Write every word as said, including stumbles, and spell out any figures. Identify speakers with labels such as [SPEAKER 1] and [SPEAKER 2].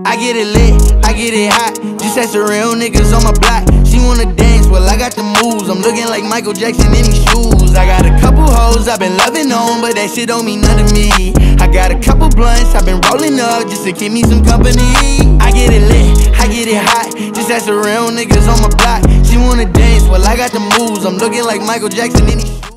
[SPEAKER 1] I get it lit, I get it hot. Just ask the real niggas on my block. She wanna dance, well I got the moves. I'm looking like Michael Jackson in these shoes. I got a couple hoes I've been loving on, but that shit don't mean nothing to me. I got a couple blunts I've been rolling up just to keep me some company. I get it lit, I get it hot. Just ask the real niggas on my block. She wanna dance, well I got the moves. I'm looking like Michael Jackson in these shoes.